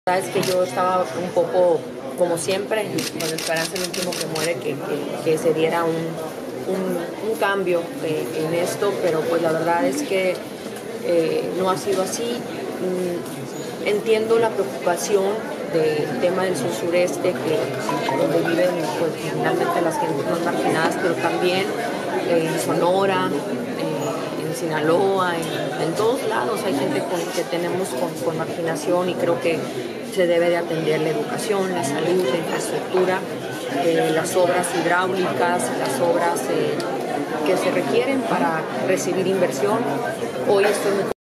La verdad es que yo estaba un poco, como siempre, con la esperanza el último que muere, que se diera un cambio en esto, pero pues la verdad es que no ha sido así. Entiendo la preocupación del tema del sur sureste, donde viven pues, finalmente las gentes más marginadas, pero también en Sonora, en Sinaloa, en todos lados hay gente que tenemos con marginación, y creo que se debe de atender la educación, la salud, la infraestructura, las obras hidráulicas, las obras que se requieren para recibir inversión. Hoy estoy muy